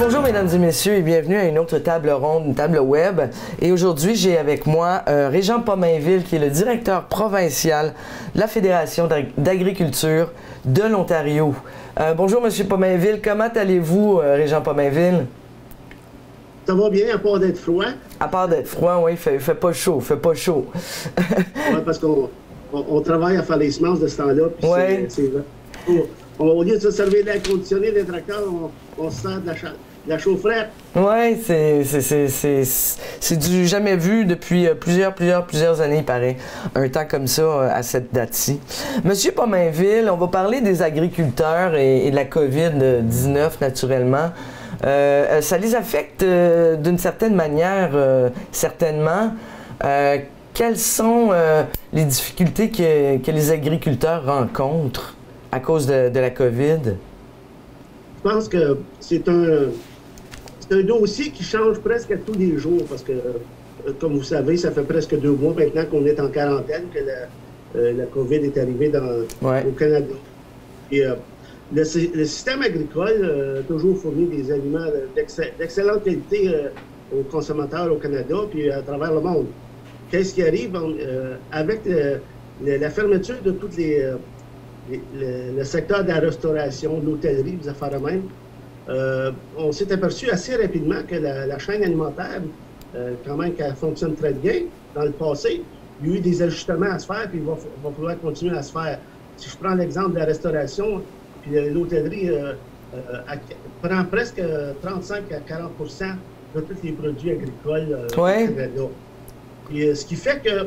Bonjour mesdames et messieurs et bienvenue à une autre table ronde, une table web. Et aujourd'hui, j'ai avec moi Régent Pomainville qui est le directeur provincial de la Fédération d'agriculture de l'Ontario. Bonjour Monsieur Pomainville, comment allez-vous Régent Pomainville? Ça va bien, à part d'être froid. À part d'être froid, oui, il fait pas chaud, fait pas chaud. Oui, parce qu'on travaille à faire les semences de ce temps-là. Oui. Au lieu de se servir d'air conditionné des tracteurs, on se sert de la chaufferette. Oui, c'est du jamais vu depuis plusieurs années, il paraît. Un temps comme ça, à cette date-ci. Monsieur Pomainville, on va parler des agriculteurs et de la COVID-19, naturellement. Ça les affecte d'une certaine manière, certainement. Quelles sont les difficultés que les agriculteurs rencontrent à cause de la COVID? Je pense que c'est un dossier qui change presque à tous les jours parce que, comme vous savez, ça fait presque 2 mois maintenant qu'on est en quarantaine, que la COVID est arrivée au Canada. Et, le système agricole a toujours fourni des aliments d'excellente qualité aux consommateurs au Canada puis à travers le monde. Qu'est-ce qui arrive avec la fermeture de tous le secteur de la restauration, de l'hôtellerie, des affaires de même? On s'est aperçu assez rapidement que la chaîne alimentaire, quand même, qu'elle fonctionne très bien. Dans le passé, il y a eu des ajustements à se faire puis il va falloir continuer à se faire. Si je prends l'exemple de la restauration, puis l'hôtellerie prend presque 35 à 40 de tous les produits agricoles au Canada. Et, ce qui fait que,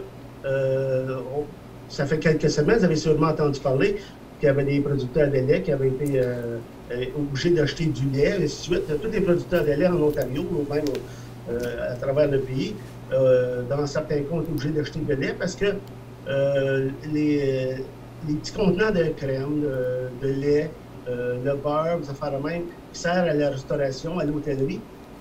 ça fait quelques semaines, vous avez sûrement entendu parler qu'il y avait des producteurs de lait qui avaient été obligés d'acheter du lait, et ainsi de suite. Tous les producteurs de lait en Ontario, ou même à travers le pays, dans certains cas, ont été obligés d'acheter du lait parce que les petits contenants de crème, de lait, le beurre, des affaires de même, qui servent à la restauration, à l'hôtellerie,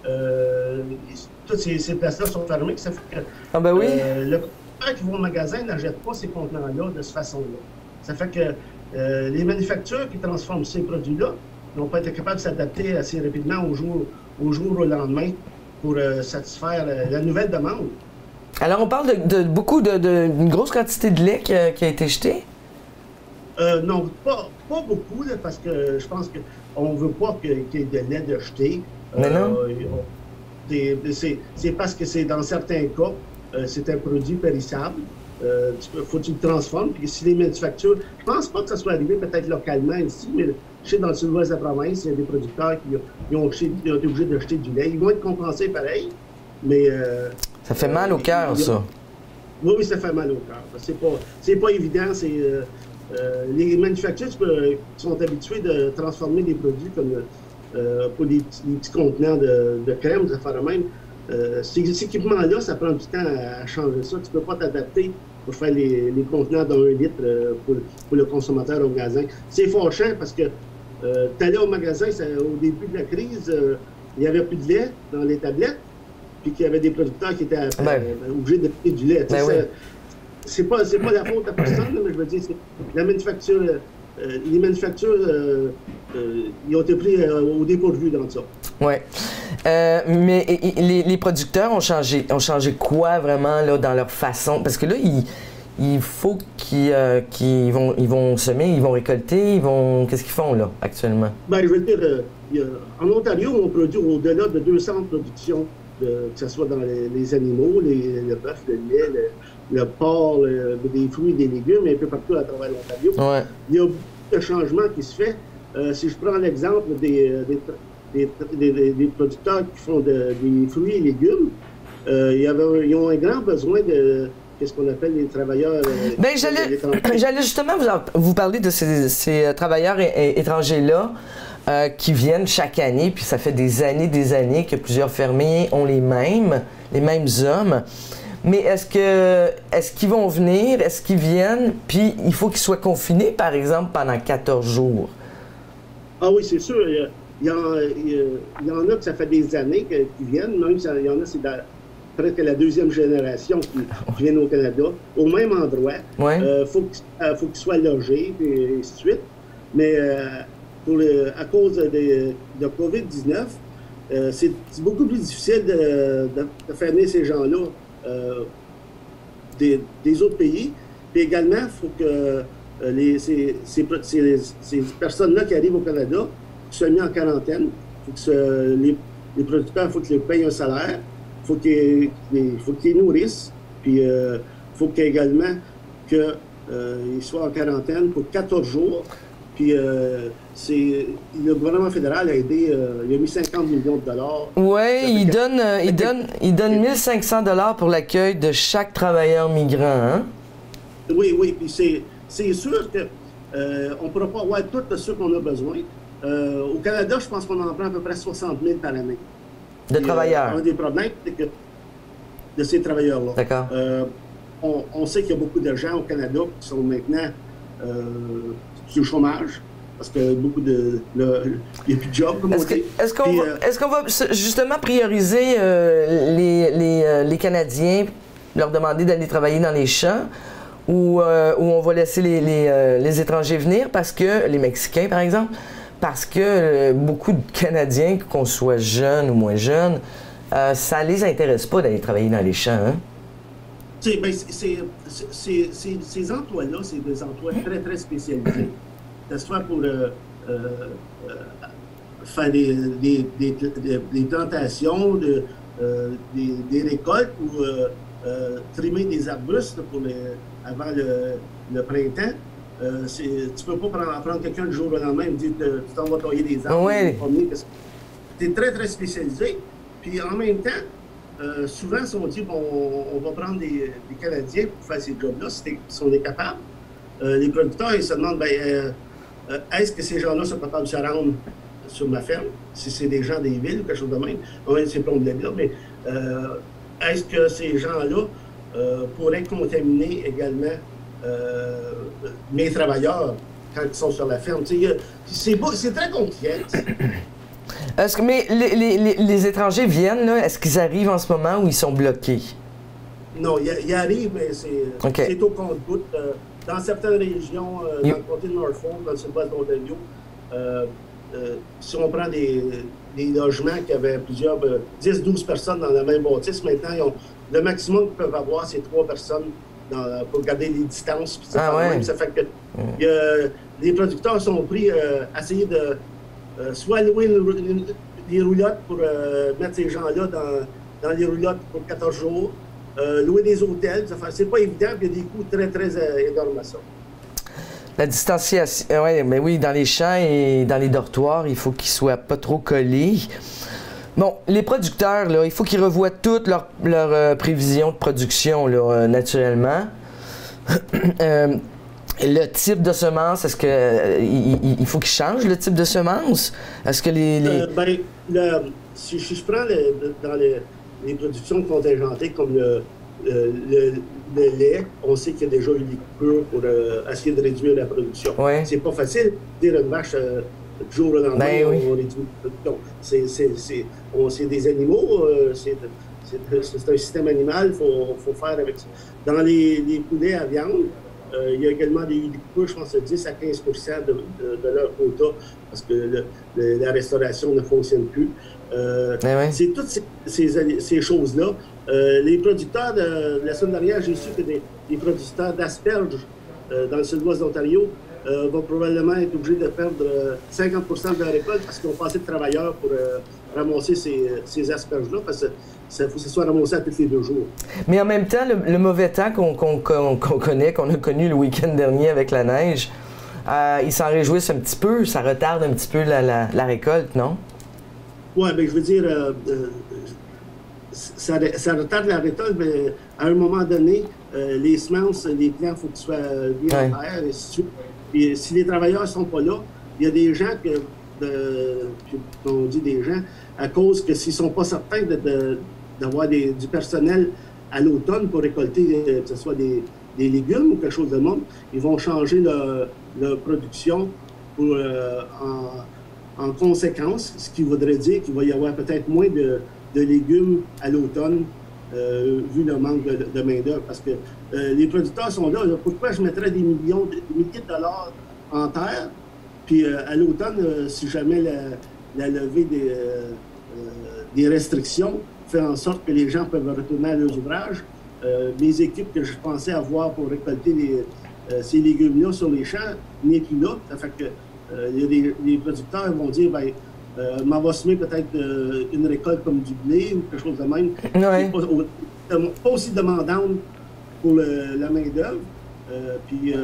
toutes ces places-là sont fermées. Ça fait que le producteur qui va au magasin n'achète pas ces contenants-là de cette façon-là. Ça fait que les manufactures qui transforment ces produits-là n'ont pas été capables de s'adapter assez rapidement au jour au lendemain pour satisfaire la nouvelle demande. Alors, on parle d'une grosse quantité de lait qui a été jetée? Non, pas beaucoup, là, parce que je pense qu'on ne veut pas qu'il y ait de lait de jeté. Mais non. C'est parce que c'est dans certains cas, c'est un produit périssable. Faut que tu le transformes. Puis si les manufactures, je pense pas que ça soit arrivé peut-être localement ici, mais je sais dans le sud-ouest de la province, il y a des producteurs qui ont été obligés de jeter du lait. Ils vont être compensés pareil, mais... ça fait mal au cœur, ça. Oui, ça fait mal au cœur. C'est pas évident. Les manufactures qui sont habitués de transformer des produits comme pour les petits contenants de crème, des affaires de même. Ces équipements-là, ça prend du temps à changer ça. Tu ne peux pas t'adapter pour faire les contenants de 1 litre pour le consommateur au magasin. C'est fâchant parce que tu allais au magasin, au début de la crise, il n'y avait plus de lait dans les tablettes, puis qu'il y avait des producteurs qui étaient obligés de payer du lait. C'est pas la faute à personne, mais je veux dire, la manufacture, les manufactures, ils ont été pris au dépourvu dans ça. Oui. Mais les producteurs ont changé quoi vraiment là, dans leur façon? Parce que là, il faut qu'ils vont semer, ils vont récolter, qu'est-ce qu'ils font là actuellement? Bien, je veux dire, en Ontario, on produit au-delà de 200 productions, que ce soit dans les animaux, le bœuf, le lait, le porc, des fruits, des légumes, un peu partout à travers l'Ontario. Ouais. Il y a beaucoup de changements qui se fait. Si je prends l'exemple des producteurs qui font des fruits et légumes, ils ont un grand besoin de ce qu'on appelle les travailleurs. Bien, j'allais justement vous parler de ces travailleurs étrangers-là qui viennent chaque année, puis ça fait des années que plusieurs fermiers ont les mêmes hommes. Mais est-ce qu'ils vont venir, est-ce qu'ils viennent, puis il faut qu'ils soient confinés, par exemple, pendant 14 jours? Ah oui, c'est sûr. Il y en a que ça fait des années qu'ils viennent, même il y en a, c'est presque la 2e génération qui viennent au Canada, au même endroit. Il faut qu'ils soient logés, et ainsi de suite. Mais à cause de COVID-19, c'est beaucoup plus difficile de faire venir ces gens-là des autres pays. Puis également, il faut que ces personnes-là qui arrivent au Canada soient mises en quarantaine. Les producteurs, il faut qu'ils payent un salaire, il faut qu'ils les nourrissent, puis il faut également qu'ils soient en quarantaine pour 14 jours. Puis le gouvernement fédéral a aidé, il a mis 50 millions de dollars. Oui, il donne 1500 dollars pour l'accueil de chaque travailleur migrant, hein? Oui, oui, puis c'est sûr qu'on ne pourra pas avoir tout ce qu'on a besoin. Au Canada, je pense qu'on en prend à peu près 60 000 par année. De travailleurs? Un des problèmes, c'est que de ces travailleurs-là. D'accord. On sait qu'il y a beaucoup de gens au Canada qui sont maintenant sur le chômage, parce qu'il y a beaucoup il n'y a plus de job, comme on dit. Est-ce qu'on va justement prioriser les Canadiens, leur demander d'aller travailler dans les champs, ou on va laisser les étrangers venir, parce que les Mexicains, par exemple, parce que beaucoup de Canadiens, qu'on soit jeunes ou moins jeunes, ça ne les intéresse pas d'aller travailler dans les champs, hein? Ces emplois-là, c'est des emplois très, très spécialisés. Que ce soit pour faire des plantations, des récoltes ou trimer des arbustes avant le printemps. Tu ne peux pas prendre quelqu'un du jour au lendemain et dire tu t'en vas tailler des arbres. Oui. C'est très, très spécialisé. Puis en même temps, souvent, si on dit bon, on va prendre des Canadiens pour faire ces jobs-là, si on est capable, les producteurs ils se demandent est-ce que ces gens-là sont capables de se rendre sur ma ferme, si c'est des gens des villes ou quelque chose de même. On a ces problèmes-là, mais est-ce que ces gens-là pourraient contaminer également mes travailleurs quand ils sont sur la ferme? C'est très compliqué. Mais les étrangers viennent, là, est-ce qu'ils arrivent en ce moment ou ils sont bloqués? Non, ils arrivent, mais c'est au compte-gouttes. Dans certaines régions, dans le comté de Norfolk, dans le sud-ouest de l'Ontario, si on prend des logements qui avaient plusieurs, 10-12 personnes dans la même bâtisse, maintenant, le maximum qu'ils peuvent avoir, c'est 3 personnes pour garder les distances. Même, ça fait que les producteurs sont pris à essayer de soit louer des roulottes pour mettre ces gens-là dans les roulottes pour 14 jours, louer des hôtels, c'est pas évident, puis il y a des coûts très, très énormes à ça. La distanciation, mais oui, dans les champs et dans les dortoirs, il faut qu'ils soient pas trop collés. Bon, les producteurs, là, il faut qu'ils revoient toutes leurs prévisions de production, là, naturellement. Le type de semence, est-ce que il faut qu'ils changent le type de semence? Est-ce que si je prends dans les productions contingentées comme le lait, on sait qu'il y a déjà eu des coupures pour essayer de réduire la production. Ouais. C'est pas facile de dire une vache du jour au lendemain, on réduit la production. C'est des animaux, c'est un système animal, il faut faire avec ça. Dans les poulets à viande, il y a également des coupures, je pense, de 10 à 15 de leur quota, parce que la restauration ne fonctionne plus. C'est toutes ces choses-là. Les producteurs, la semaine dernière, j'ai su que des producteurs d'asperges dans le sud-ouest de l'Ontario vont probablement être obligés de perdre 50 de leur récolte parce qu'ils ont passé de travailleurs pour ramasser ces asperges-là, parce que il faut que ce soit ramassé à tous les 2 jours. Mais en même temps, le mauvais temps qu'on connaît, qu'on a connu le week-end dernier avec la neige, ils s'en réjouissent un petit peu, ça retarde un petit peu la récolte, non? Oui, bien, je veux dire, ça retarde la récolte, mais à un moment donné, les semences, les plants, il faut qu'ils soient bien en terre, et ainsi de suite. Puis si les travailleurs ne sont pas là, il y a des gens on dit des gens, à cause que s'ils ne sont pas certains d'avoir du personnel à l'automne pour récolter, que ce soit des légumes ou quelque chose de même, ils vont changer leur production en conséquence, ce qui voudrait dire qu'il va y avoir peut-être moins de légumes à l'automne, vu le manque de main-d'œuvre. Parce que les producteurs sont là. Pourquoi je mettrais des milliers de dollars en terre, puis à l'automne, si jamais la levée des restrictions fait en sorte que les gens peuvent retourner à leurs ouvrages. Les équipes que je pensais avoir pour récolter ces légumes-là sur les champs n'est plus là. Ça fait que les producteurs vont dire, ben, m'en va semer peut-être une récolte comme du blé ou quelque chose de même. Ouais. Pas aussi demandante pour la main-d'œuvre, puis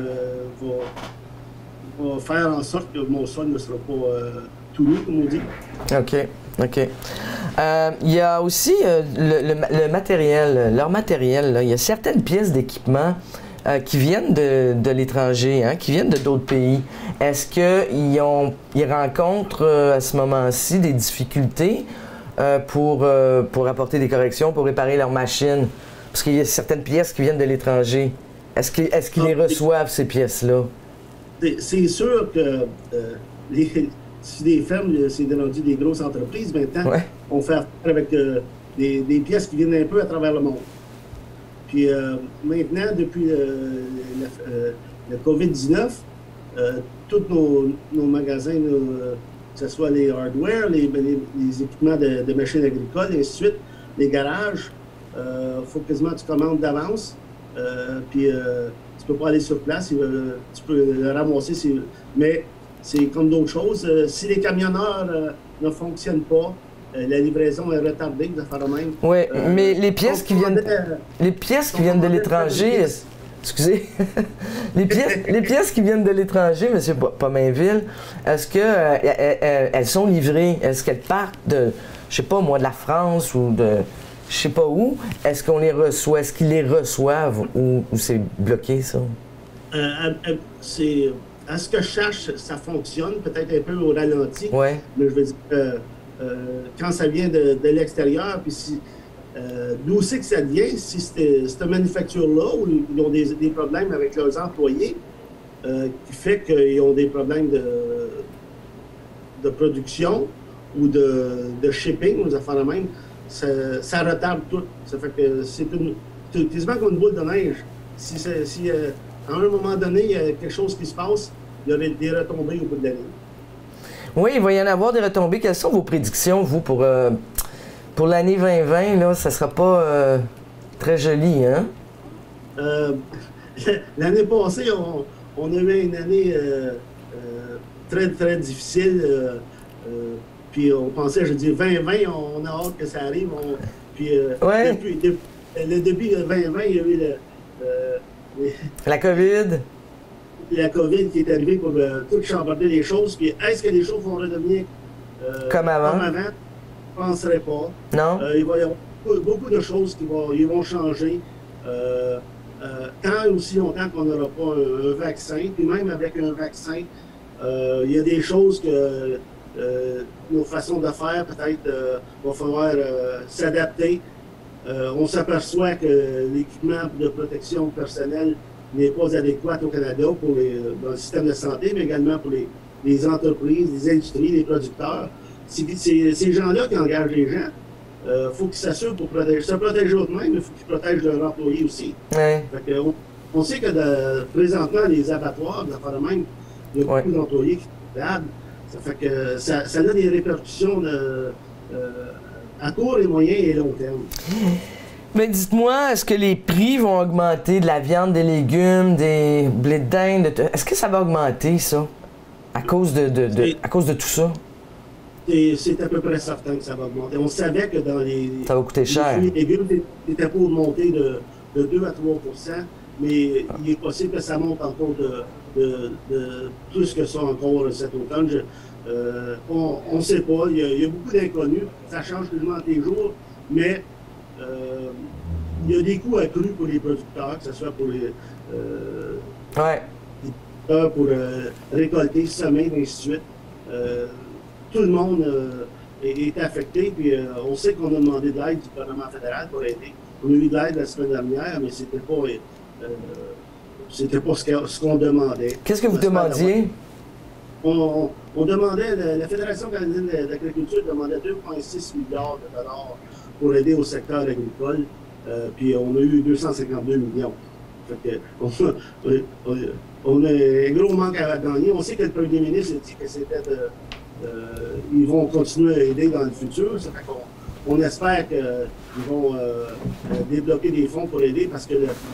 va faire en sorte que mon sol ne sera pas tout nu, comme on dit. OK. OK. Il y a aussi le matériel, leur matériel. Là. Il y a certaines pièces d'équipement qui viennent de l'étranger, hein, qui viennent de d'autres pays. Est-ce qu'ils rencontrent à ce moment-ci des difficultés pour apporter des corrections, pour réparer leurs machines? Parce qu'il y a certaines pièces qui viennent de l'étranger. Est-ce qu'ils les reçoivent, ces pièces-là? C'est sûr que si des fermes, c'est rendu des grosses entreprises, maintenant, on fait affaire avec des pièces qui viennent un peu à travers le monde. Puis maintenant, depuis le COVID-19, tous nos magasins, que ce soit les hardware, les équipements de machines agricoles, et ainsi de suite, les garages, faut quasiment que tu commandes d'avance. Puis tu peux pas aller sur place, tu peux le ramasser, mais c'est comme d'autres choses. Si les camionneurs ne fonctionnent pas, la livraison est retardée, de faire le même. Oui, mais les pièces qui viennent de l'étranger, excusez, les pièces qui viennent de l'étranger, M. Pomainville, est-ce qu'elles sont livrées? Est-ce qu'elles partent de, je sais pas moi, de la France ou de je sais pas où? Est-ce qu'on les reçoit? Est-ce qu'ils les reçoivent ou c'est bloqué, ça? À ce que je cherche, ça fonctionne, peut-être un peu au ralenti. Ouais. Mais je veux dire, quand ça vient de l'extérieur, puis d'où c'est que ça vient, si cette manufacture-là, où ils ont des problèmes avec leurs employés, qui fait qu'ils ont des problèmes de production ou de shipping, aux affaires de même, ça retarde tout. Ça fait que c'est quasiment comme une boule de neige. Si à un moment donné, il y a quelque chose qui se passe, il y aurait des retombées au bout de l'année. Oui, il va y en avoir des retombées. Quelles sont vos prédictions, vous, pour l'année 2020? Là, ça ne sera pas très joli, hein? L'année passée, on a eu une année très, très difficile. Puis on pensait, je dis 2020, on a hâte que ça arrive. Depuis le début de 2020, il y a eu la COVID. La COVID qui est arrivée pour tout chambarder les choses. Puis est-ce que les choses vont redevenir comme avant? Je ne penserais pas. Non? Il va y avoir beaucoup de choses qui vont changer. Tant aussi longtemps qu'on n'aura pas un vaccin, puis même avec un vaccin, il y a des choses que nos façons de faire, peut-être, va falloir s'adapter. On s'aperçoit que l'équipement de protection personnelle n'est pas adéquat au Canada dans le système de santé, mais également pour les entreprises, les industries, les producteurs. Ces gens-là qui engagent les gens, faut qu'ils s'assurent pour se protéger eux-mêmes, mais il faut qu'ils protègent leurs employés aussi. Ouais. On sait que présentement, les abattoirs, même, il y a beaucoup d'employés qui sont malades. Ça fait que ça a des répercussions à court, et moyen et long terme. Mais dites-moi, est-ce que les prix vont augmenter de la viande, des légumes, des blés de dinde? Est-ce que ça va augmenter, ça, à cause de tout ça? C'est à peu près certain que ça va augmenter. On savait que dans ça va coûter cher. Les légumes étaient pour monter de 2 à 3 %, mais il est possible que ça monte encore de plus que ça encore cet automne. On ne sait pas. Il y a beaucoup d'inconnus. Ça change quasiment tous les jours, mais il y a des coûts accrus pour les producteurs, que ce soit pour les pour récolter, semer, et ainsi de suite. Tout le monde est affecté, puis on sait qu'on a demandé de l'aide du gouvernement fédéral pour aider. On a eu de l'aide la semaine dernière, mais c'était pas ce qu'on demandait. Qu'est-ce que vous demandiez? On demandait, la Fédération canadienne d'agriculture demandait 2,6 milliards de dollars pour aider au secteur agricole, puis on a eu 252 millions. Fait que, on a un gros manque à gagner. On sait que le premier ministre a dit que c'était ils vont continuer à aider dans le futur. Ça fait on espère qu'ils vont débloquer des fonds pour aider parce que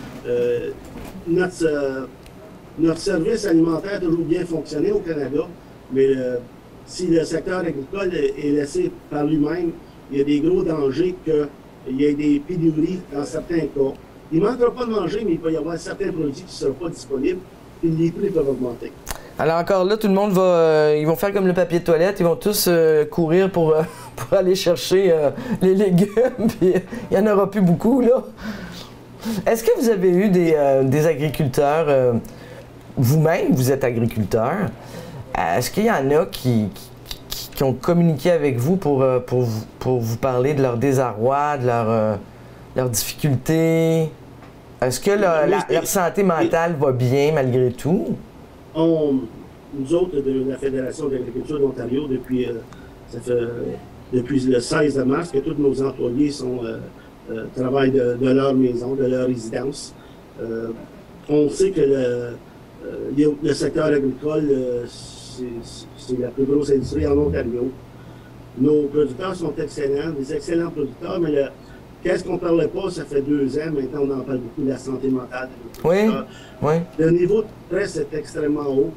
notre service alimentaire a toujours bien fonctionné au Canada, mais si le secteur agricole est laissé par lui-même, il y a des gros dangers qu'il y ait des pénuries dans certains cas. Il ne manquera pas de manger, mais il peut y avoir certains produits qui ne seront pas disponibles et les prix peuvent augmenter. Alors encore là, tout le monde va, ils vont faire comme le papier de toilette, ils vont tous courir pour aller chercher les légumes, puis il n'y en aura plus beaucoup, là. Est-ce que vous avez eu des agriculteurs, vous-même, vous êtes agriculteur, est-ce qu'il y en a qui ont communiqué avec vous pour vous parler de leur désarroi, de leurs difficultés? Est-ce que leur santé mentale va bien malgré tout? Nous autres, de la Fédération d'agriculture d'Ontario, depuis le 16 mars, que tous nos employés travaillent de leur maison, de leur résidence. On sait que le secteur agricole, c'est la plus grosse industrie en Ontario. Nos producteurs sont excellents, des excellents producteurs, mais qu'est-ce qu'on ne parlait pas, ça fait 2 ans, maintenant on en parle beaucoup de la santé mentale de nos producteurs. Oui. Le niveau de stress est extrêmement haut.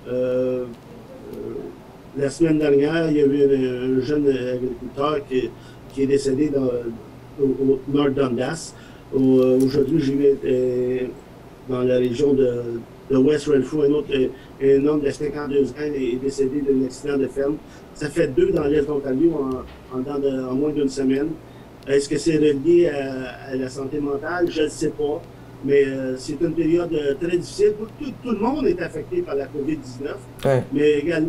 La semaine dernière, il y a eu un jeune agriculteur qui est décédé au nord Dundas. Aujourd'hui, j'y vais dans la région de West Renfrew, un homme de 52 ans est décédé d'un accident de ferme. Ça fait 2 dans l'Est d'Ontario en moins d'1 semaine. Est-ce que c'est relié à la santé mentale? Je ne sais pas. Mais c'est une période très difficile. Tout le monde est affecté par la COVID-19. Ouais. Mais également,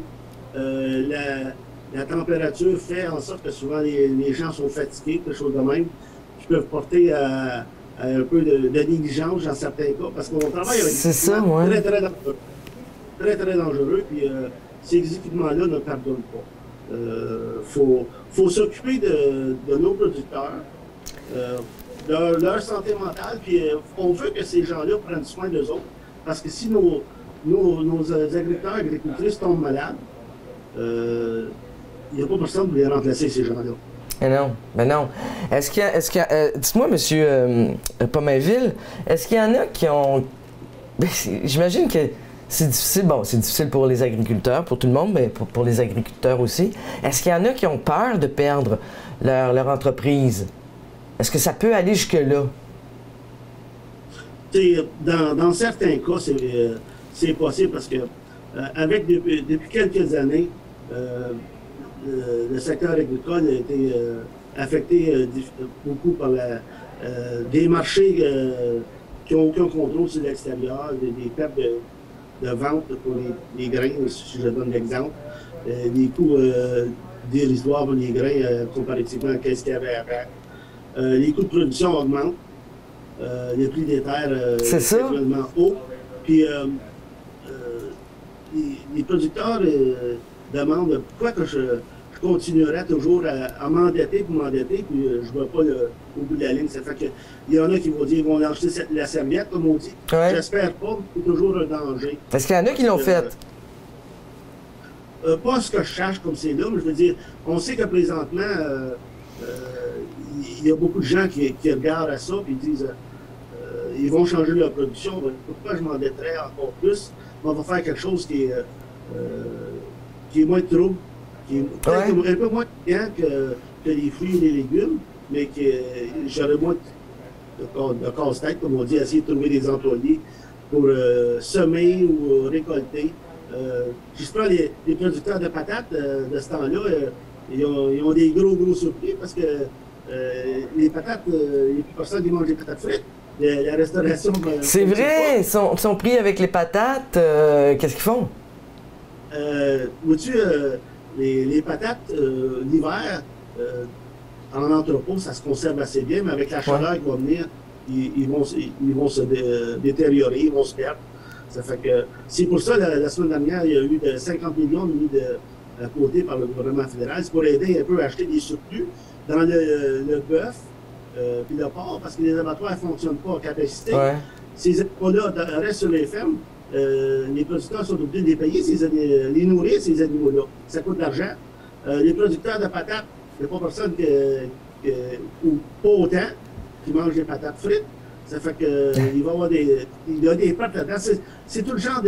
la température fait en sorte que souvent les gens sont fatigués, quelque chose de même, qui peuvent porter à un peu de négligence dans certains cas, parce qu'on travaille avec des équipements très, très dangereux. Très, très dangereux, puis ces équipements-là ne pardonnent pas. Faut s'occuper de nos producteurs, de leur santé mentale, puis on veut que ces gens-là prennent soin d'eux autres, parce que si nos agriculteurs et agricultrices tombent malades, il n'y a pas personne pour les remplacer, ces gens-là. Mais non. Est-ce qu'il y a dites-moi, M. Pomainville, est-ce qu'il y en a qui ont... J'imagine que c'est difficile, c'est difficile pour les agriculteurs, pour tout le monde, mais pour les agriculteurs aussi. Est-ce qu'il y en a qui ont peur de perdre leur entreprise? Est-ce que ça peut aller jusque-là? Dans certains cas, c'est possible parce que depuis quelques années, le secteur agricole a été affecté beaucoup par des marchés qui n'ont aucun contrôle sur l'extérieur, des pertes de vente pour les grains, si je donne l'exemple, des coûts dérisoires pour les grains comparativement à ce qu'il y avait avant. Les coûts de production augmentent, les prix des terres sont extrêmement hauts, puis les producteurs demandent pourquoi que je continuerai toujours à m'endetter, puis je ne vois pas au bout de la ligne. Ça fait qu'il y en a qui vont dire qu'ils vont lâcher la serviette, comme on dit. Ouais. J'espère pas, mais c'est toujours un danger. Est-ce qu'il y en a qui l'ont fait? Pas ce que je cherche comme c'est là, mais je veux dire, on sait que présentement, il y a beaucoup de gens qui regardent à ça et disent ils vont changer leur production. Pourquoi je m'endetterais encore plus? On va faire quelque chose qui est moins de trouble, qui est un peu moins bien que les fruits et les légumes, mais que j'aurais moins de casse-tête, comme on dit, à essayer de trouver des employés pour semer ou récolter. Si je prends les producteurs de patates de ce temps-là, ils ont des gros surpris parce que les patates, il n'y a plus personne qui mange des patates frites. La restauration... C'est vrai! Ils sont pris avec les patates. Qu'est-ce qu'ils font? Vois-tu, les patates, l'hiver, en entrepôt, ça se conserve assez bien, mais avec la chaleur qui va venir, ils vont se détériorer, ils vont se perdre. Ça fait que c'est pour ça, la semaine dernière, il y a eu 50 millions mis à côté par le gouvernement fédéral. C'est pour aider un peu à acheter des surplus dans le bœuf puis le porc, parce que les abattoirs ne fonctionnent pas à capacité. Ouais. Ces animaux-là restent sur les fermes. les producteurs sont obligés de les payer, les nourrir, ces animaux-là. Ça coûte de l'argent. Les producteurs de patates, il n'y a pas personne ou pas autant, qui mangent des patates frites. Ça fait qu'il va y avoir il y a des pertes là-dedans. C'est tout le genre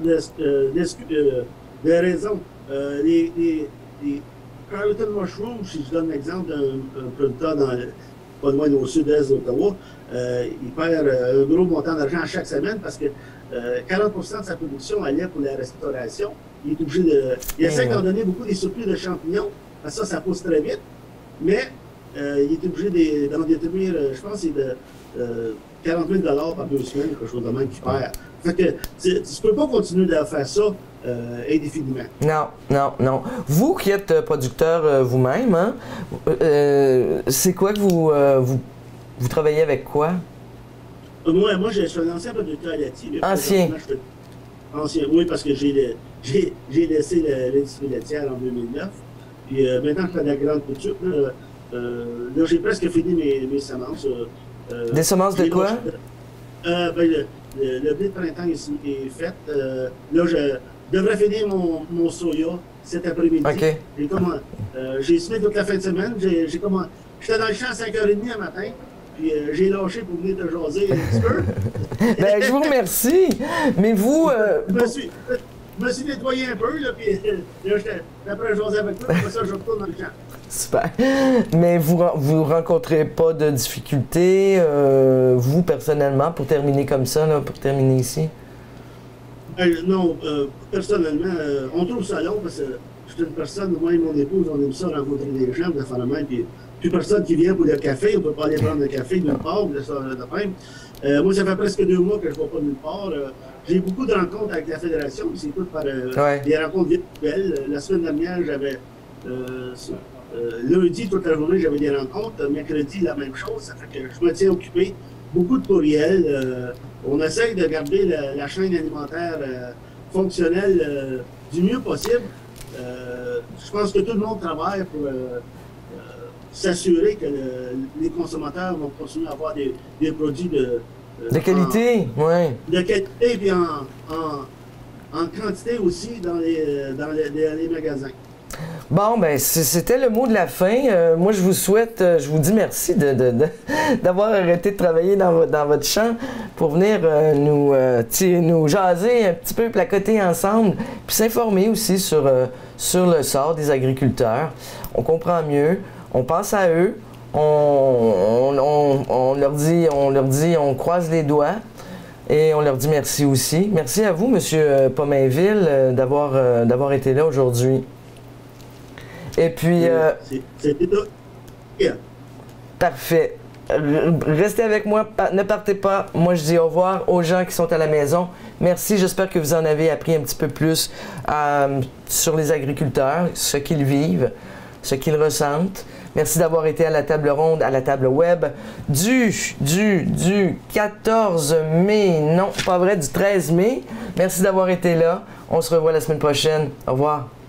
de raisons. Les Carleton Mushrooms, si je donne l'exemple d'un producteur pas loin au sud-est d'Ottawa, il perd un gros montant d'argent chaque semaine parce que 40 de sa production allait pour la restauration. Il est obligé il essaie d'en donner beaucoup des surplus de champignons, parce que ça pousse très vite, mais il est obligé d'en détenir, je pense, c'est de 40 000 $ par 2 semaines, quelque chose de même qu'il perd. Fait que tu ne peux pas continuer de faire ça indéfiniment. Non, non, non. Vous qui êtes producteur vous-même, hein, c'est quoi que vous travaillez avec quoi? Moi, je suis un ancien producteur laitier. Ancien? Ancien, oui, parce que j'ai laissé l'industrie laitière en 2009. Puis maintenant, je fais de la grande couture. Là, j'ai presque fini mes semences. Des semences de quoi? Le blé de printemps est fait. Là, je devrais finir mon soya cet après-midi. OK. J'ai semé toute la fin de semaine. J'étais dans le champ à 5h30 le matin. Puis j'ai lâché pour venir te jaser un petit peu. Ben, je vous remercie. Mais vous... Je me suis nettoyé un peu, là, puis là, après jaser avec toi, après ça, je retourne dans le champ. Super. Mais vous rencontrez pas de difficultés, vous, personnellement, pour terminer comme ça, là, pour terminer ici? Non, personnellement, on trouve ça long parce que je suis une personne, moi et mon épouse, on aime ça rencontrer des gens, de faire la même, puis plus personne qui vient pour le café, on ne peut pas aller prendre le café nulle part, de même. Moi, ça fait presque 2 mois que je ne vais pas nulle part. J'ai beaucoup de rencontres avec la Fédération, c'est tout par des rencontres virtuelles. La semaine dernière, j'avais lundi, toute la journée, j'avais des rencontres. Mercredi, la même chose. Ça fait que je me tiens occupé. Beaucoup de courriels. On essaye de garder la chaîne alimentaire fonctionnelle du mieux possible. Je pense que tout le monde travaille pour s'assurer que les consommateurs vont continuer à avoir des produits de qualité, oui. De qualité, puis en quantité aussi dans les magasins. Bon, ben c'était le mot de la fin. Moi, je vous souhaite, je vous dis merci d'avoir arrêté de travailler dans votre champ pour venir nous jaser un petit peu, placoter ensemble, puis s'informer aussi sur le sort des agriculteurs. On comprend mieux, on pense à eux, on leur dit, on croise les doigts. Et on leur dit merci aussi. Merci à vous, M. Pomainville, d'avoir été là aujourd'hui. Et puis... C'était tout. Yeah. Parfait. Restez avec moi, ne partez pas. Moi, je dis au revoir aux gens qui sont à la maison. Merci, j'espère que vous en avez appris un petit peu plus sur les agriculteurs, ce qu'ils vivent, ce qu'ils ressentent. Merci d'avoir été à la table ronde, à la table web du 14 mai, non, pas vrai, du 13 mai. Merci d'avoir été là. On se revoit la semaine prochaine. Au revoir.